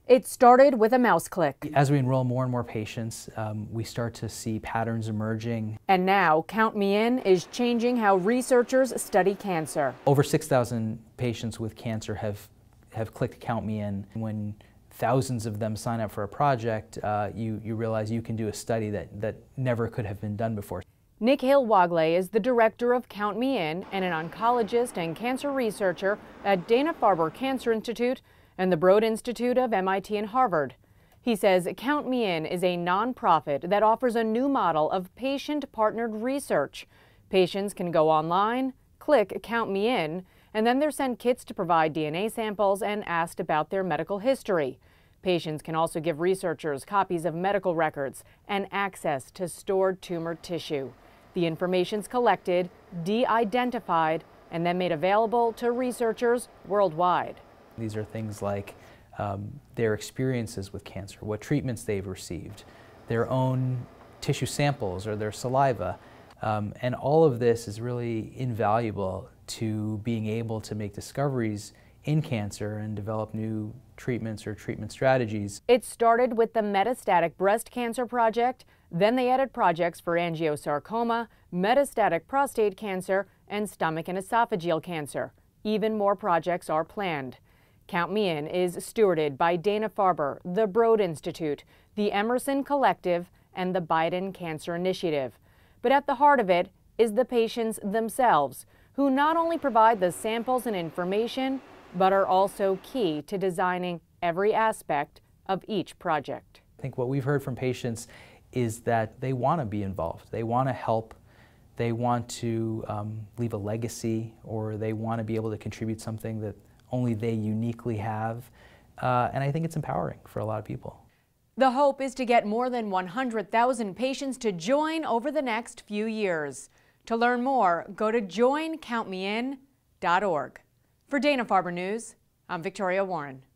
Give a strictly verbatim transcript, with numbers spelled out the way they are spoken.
It started with a mouse click. As we enroll more and more patients, um, we start to see patterns emerging. And now, Count Me In is changing how researchers study cancer. Over six thousand patients with cancer have, have clicked Count Me In. When thousands of them sign up for a project, uh, you, you realize you can do a study that, that never could have been done before. Nick Hill-Wagley is the director of Count Me In and an oncologist and cancer researcher at Dana-Farber Cancer Institute and the Broad Institute of M I T and Harvard. He says Count Me In is a nonprofit that offers a new model of patient-partnered research. Patients can go online, click Count Me In, and then they're sent kits to provide D N A samples and asked about their medical history. Patients can also give researchers copies of medical records and access to stored tumor tissue. The information's collected, de-identified, and then made available to researchers worldwide. These are things like um, their experiences with cancer, what treatments they've received, their own tissue samples or their saliva. Um, and all of this is really invaluable to being able to make discoveries in cancer and develop new treatments or treatment strategies. It started with the Metastatic Breast Cancer Project, then they added projects for angiosarcoma, metastatic prostate cancer, and stomach and esophageal cancer. Even more projects are planned. Count Me In is stewarded by Dana-Farber, the Broad Institute, the Emerson Collective, and the Biden Cancer Initiative. But at the heart of it is the patients themselves, who not only provide the samples and information, but are also key to designing every aspect of each project. I think what we've heard from patients is that they want to be involved. They want to help. They want to um, leave a legacy, or they want to be able to contribute something that only they uniquely have. Uh, and I think it's empowering for a lot of people. The hope is to get more than one hundred thousand patients to join over the next few years. To learn more, go to join count me in dot org. For Dana-Farber News, I'm Victoria Warren.